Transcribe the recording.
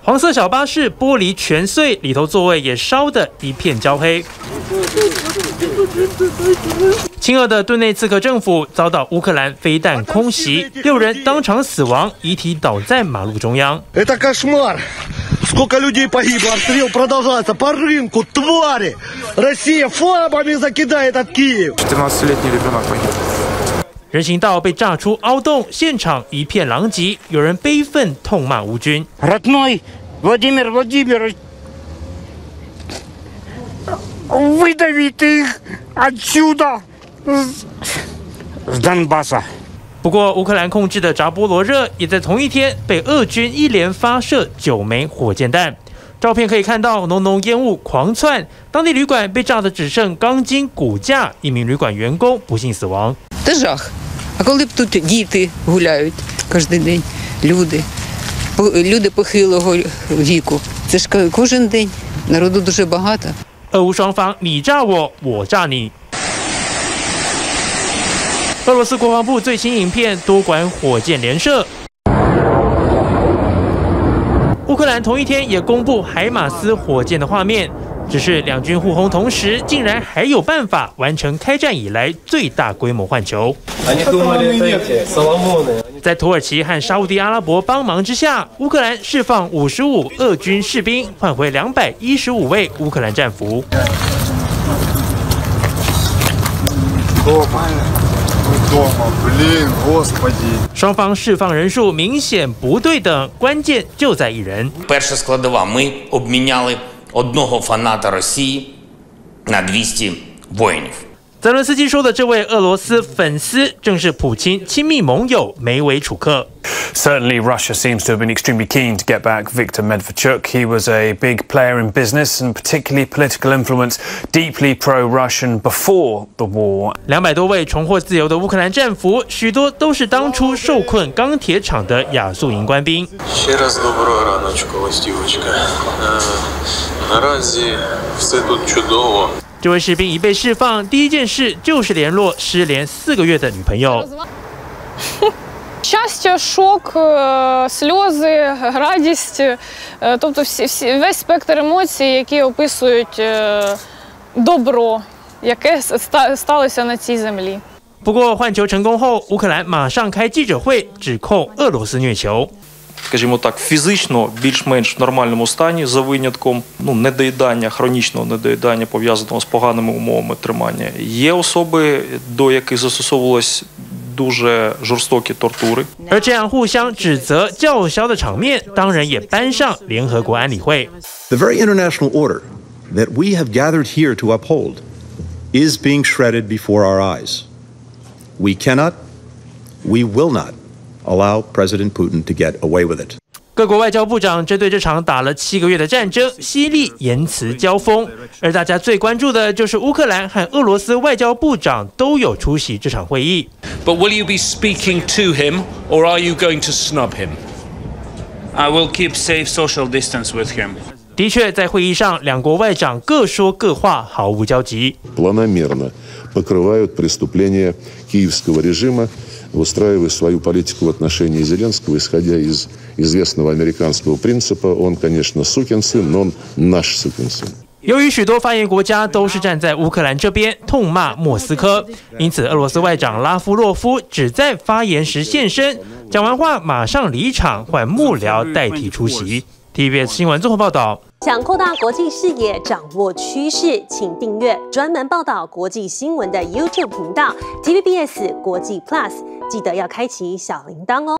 黄色小巴士玻璃全碎，里头座位也烧得一片焦黑。亲俄的顿内茨克政府遭到乌克兰飞弹空袭，6人当场死亡，遗体倒在马路中央。 Это кошмар. Сколько людей погибло, обстрел продолжается по рынку, твари! Россия фабами закидает от Киев. 14-летний ребенок погиб。 人行道被炸出凹洞，现场一片狼藉，有人悲愤痛骂乌军。 Родной Владимир Владимирович, выдавите их отсюда, с Донбасса. 不过，乌克兰控制的扎波罗热也在同一天被俄军一连发射9枚火箭弹。照片可以看到浓浓烟雾狂窜，当地旅馆被炸得只剩钢筋骨架，一名旅馆员工不幸死亡。 Це жах. А коли б тут діти гуляють кожен день, люди похилого віку. Це ж кожен день. Народу дуже багато. 俄乌双方你炸我，我炸你。俄罗斯国防部最新影片多管火箭连射。乌克兰同一天也公布海马斯火箭的画面，只是两军互轰同时，竟然还有办法完成开战以来最大规模换球。在土耳其和沙烏地阿拉伯帮忙之下，乌克兰释放55俄军士兵，换回215位乌克兰战俘。双方释放人数明显不对等，关键就在一人。 Перша складова. Ми обміняли одного фаната Росії на 200 воїнів. 泽伦斯基说的这位俄罗斯粉丝，正是普京亲密盟友梅维楚克。 Certainly, Russia seems to have been extremely keen to get back Viktor Medvedchuk. He was a big player in business and particularly political influence, deeply pro-Russian before the war. 200多位重获自由的乌克兰战俘，许多都是当初受困钢铁厂的亚速营官兵。 Ще раз доброго раночку, листівочка. Наразі все тут чудово. 这位士兵一被释放，第一件事就是联络失联4个月的女朋友。 Щастя, шок, сльози, радість, тобто весь спектр емоцій, які описують добро, яке сталося на цій землі. 不过换球成功后，乌克兰马上开记者会，指控俄罗斯虐球。 Скажімо так, фізично більш-менш в нормальному стані, за винятком недоїдання, хронічного недоїдання, пов'язаного з поганими умовами тримання. Є особи, до яких застосовувалось дуже жорстокі тортури. 而这样互相指责、叫嚣的场面，当然也搬上联合国安理会。 The very international order that we have gathered here to uphold is being shredded before our eyes. We cannot, we will not allow President Putin to get away with it. 各国外交部长针对这场打了7个月的战争，犀利言辞交锋。而大家最关注的就是乌克兰和俄罗斯外交部长都有出席这场会议。 But will you be speaking to him, or are you going to snub him? I will keep safe social distance with him. 的确，在会议上，两国外长各说各话，毫无交集。 Планомерно покрывают преступления киевского режима, выстраивая свою политику в отношении Зеленского, исходя из известного американского принципа. Он, конечно, сукин сын, но он наш сукин сын. 由于许多发言国家都是站在乌克兰这边，痛骂莫斯科，因此俄罗斯外长拉夫洛夫只在发言时现身，讲完话马上离场，换幕僚代替出席。TVBS 新闻综合报道。 想扩大国际视野，掌握趋势，请订阅专门报道国际新闻的 YouTube 频道 TVBS 国际 Plus， 记得要开启小铃铛哦。